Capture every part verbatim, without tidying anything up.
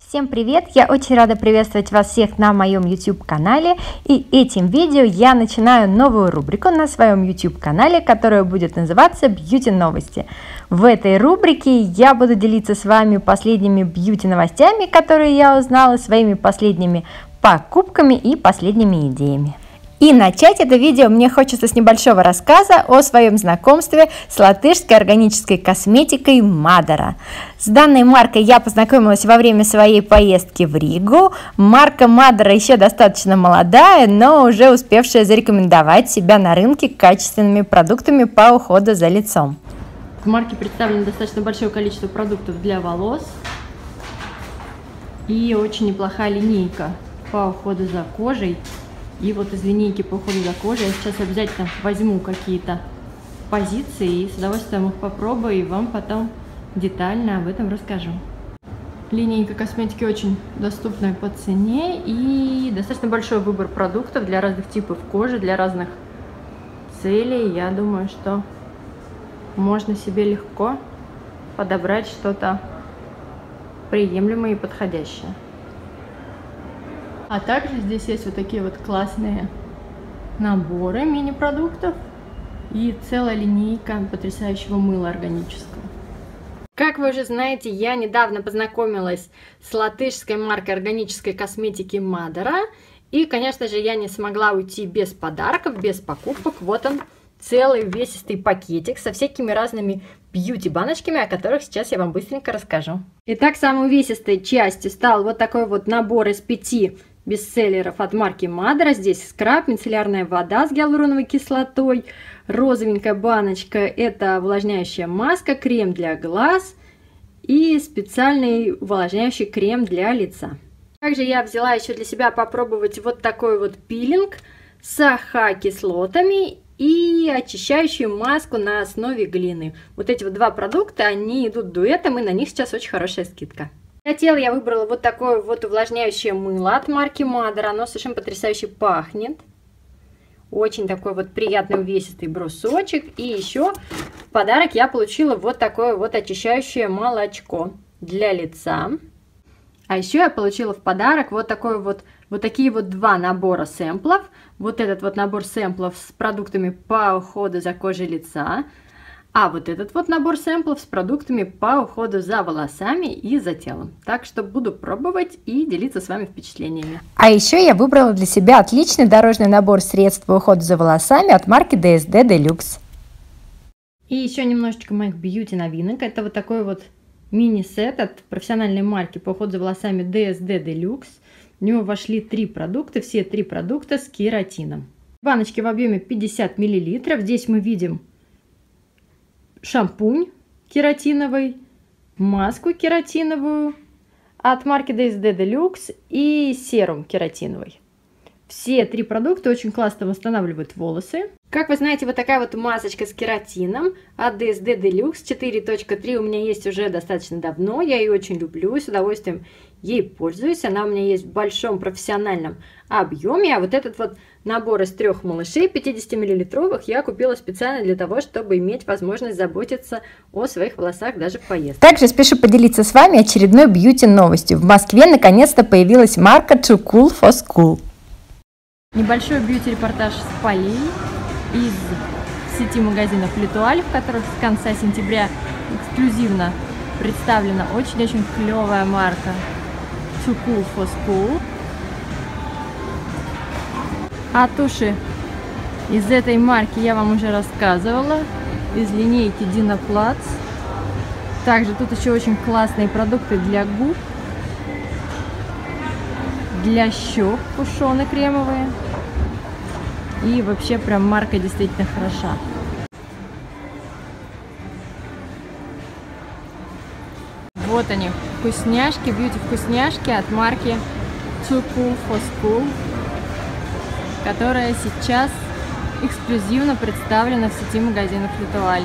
Всем привет! Я очень рада приветствовать вас всех на моем YouTube канале, и этим видео я начинаю новую рубрику на своем YouTube канале, которая будет называться Бьюти Новости. В этой рубрике я буду делиться с вами последними бьюти новостями, которые я узнала, своими последними покупками и последними идеями. И начать это видео мне хочется с небольшого рассказа о своем знакомстве с латышской органической косметикой Madara. С данной маркой я познакомилась во время своей поездки в Ригу. Марка Madara еще достаточно молодая, но уже успевшая зарекомендовать себя на рынке качественными продуктами по уходу за лицом. В марке представлено достаточно большое количество продуктов для волос и очень неплохая линейка по уходу за кожей. И вот из линейки по уходу за кожей я сейчас обязательно возьму какие-то позиции и с удовольствием их попробую и вам потом детально об этом расскажу. Линейка косметики очень доступная по цене и достаточно большой выбор продуктов для разных типов кожи, для разных целей. Я думаю, что можно себе легко подобрать что-то приемлемое и подходящее. А также здесь есть вот такие вот классные наборы мини-продуктов и целая линейка потрясающего мыла органического. Как вы уже знаете, я недавно познакомилась с латышской маркой органической косметики Madara. И, конечно же, я не смогла уйти без подарков, без покупок. Вот он, целый увесистый пакетик со всякими разными бьюти-баночками, о которых сейчас я вам быстренько расскажу. Итак, самой увесистой частью стал вот такой вот набор из пяти бестселлеров от марки Madara. Здесь скраб, мицеллярная вода с гиалуроновой кислотой, розовенькая баночка — это увлажняющая маска, крем для глаз и специальный увлажняющий крем для лица. Также я взяла еще для себя попробовать вот такой вот пилинг с АХ-кислотами и очищающую маску на основе глины. Вот эти вот два продукта, они идут дуэтом, и на них сейчас очень хорошая скидка. Для тела я выбрала вот такое вот увлажняющее мыло от марки Madara. Оно совершенно потрясающе пахнет. Очень такой вот приятный увесистый брусочек. И еще в подарок я получила вот такое вот очищающее молочко для лица. А еще я получила в подарок вот такой вот, вот такие вот два набора сэмплов. Вот этот вот набор сэмплов с продуктами по уходу за кожей лица. А вот этот вот набор сэмплов с продуктами по уходу за волосами и за телом. Так что буду пробовать и делиться с вами впечатлениями. А еще я выбрала для себя отличный дорожный набор средств по уходу за волосами от марки ди эс ди Deluxe. И еще немножечко моих бьюти новинок. Это вот такой вот мини-сет от профессиональной марки по уходу за волосами ди эс ди Deluxe. В него вошли три продукта, все три продукта с кератином. Баночки в объеме пятьдесят миллилитров. Здесь мы видим шампунь кератиновый, маску кератиновую от марки ди эс ди Deluxe и серум кератиновый. Все три продукта очень классно восстанавливают волосы. Как вы знаете, вот такая вот масочка с кератином от ди эс ди Deluxe четыре точка три у меня есть уже достаточно давно. Я ее очень люблю и с удовольствием ей пользуюсь. Она у меня есть в большом профессиональном объеме. А вот этот вот набор из трех малышей пятидесятимиллилитровых я купила специально для того, чтобы иметь возможность заботиться о своих волосах даже в поездке. Также спешу поделиться с вами очередной бьюти новостью. В Москве наконец-то появилась марка Too Cool for School. Небольшой бьюти-репортаж с полей из сети магазинов L'Etoile, в которых с конца сентября эксклюзивно представлена очень-очень клевая марка Too Cool for School. А туши из этой марки я вам уже рассказывала, из линейки Dino-Platz. Также тут еще очень классные продукты для губ, для щек пушеные кремовые. И вообще прям марка действительно хороша. Вот они, вкусняшки, бьюти-вкусняшки от марки Too Cool for School, которая сейчас эксклюзивно представлена в сети магазинов L'Etoile.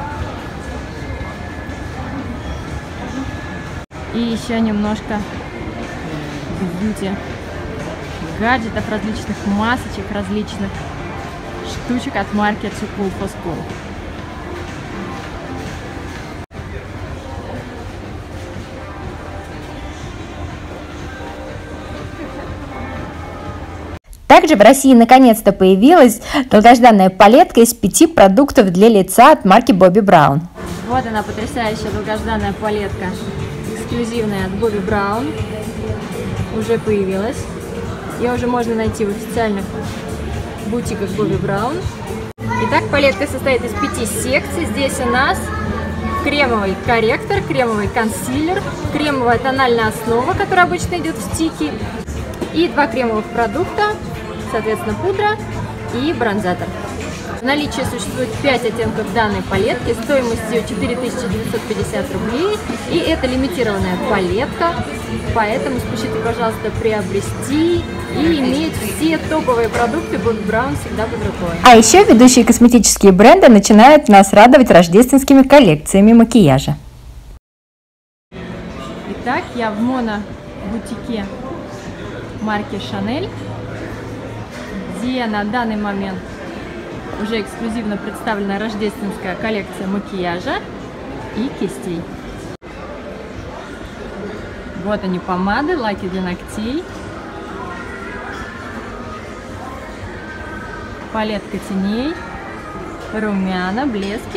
И еще немножко бьюти гаджетов, различных масочек, различных штучек от марки Too Cool for School. Также в России наконец-то появилась долгожданная палетка из пяти продуктов для лица от марки Bobbi Brown. Вот она, потрясающая долгожданная палетка, эксклюзивная от Bobbi Brown. Уже появилась. Ее уже можно найти в официальных бутиках Bobbi Brown. Итак, палетка состоит из пяти секций. Здесь у нас кремовый корректор, кремовый консилер, кремовая тональная основа, которая обычно идет в стике, и два кремовых продукта, соответственно, пудра и бронзатор. В наличии существует пять оттенков данной палетки стоимостью четыре тысячи девятьсот пятьдесят рублей. И это лимитированная палетка, поэтому спешите, пожалуйста, приобрести и иметь все топовые продукты Bobbi Brown всегда под рукой. А еще ведущие косметические бренды начинают нас радовать рождественскими коллекциями макияжа. Итак, я в моно-бутике марки Chanel, где на данный момент уже эксклюзивно представлена рождественская коллекция макияжа и кистей. Вот они, помады, лаки для ногтей, палетка теней, румяна, блески,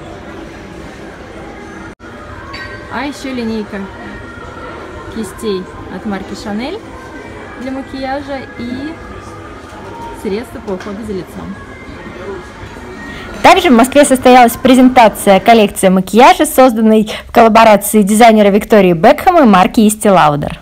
а еще линейка кистей от марки Chanel для макияжа и средства по уходу за лицом. Также в Москве состоялась презентация коллекции макияжа, созданной в коллаборации дизайнера Виктории Бекхэм и марки Estee Lauder.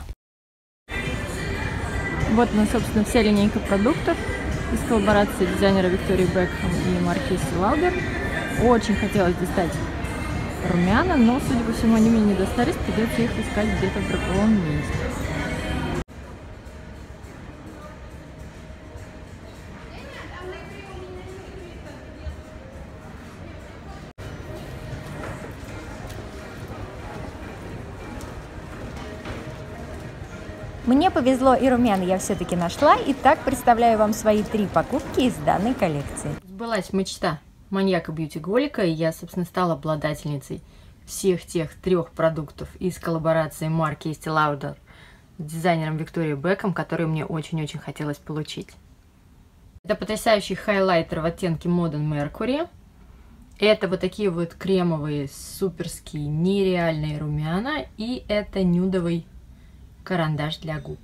Вот она, собственно, вся линейка продуктов из коллаборации дизайнера Виктории Бекхэм и марки Estee Lauder. Очень хотелось достать румяна, но, судя по всему, они мне не достались, придется их искать где-то в другом месте. Мне повезло, и румяна я все-таки нашла. И так представляю вам свои три покупки из данной коллекции. Сбылась мечта маньяка-бьюти-голика, и я, собственно, стала обладательницей всех тех трех продуктов из коллаборации марки Estee Lauder с дизайнером Викторией Бекхэм, которые мне очень-очень хотелось получить. Это потрясающий хайлайтер в оттенке Modern Mercury. Это вот такие вот кремовые, суперские, нереальные румяна. И это нюдовый карандаш для губ.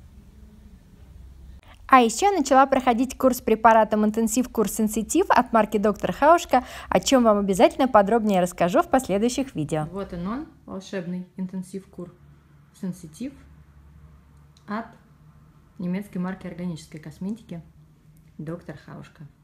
А еще начала проходить курс препаратом интенсив курс сенситив от марки доктор Хаушка, о чем вам обязательно подробнее расскажу в последующих видео. Вот он, он волшебный интенсив кур сенситив от немецкой марки органической косметики доктор Хаушка.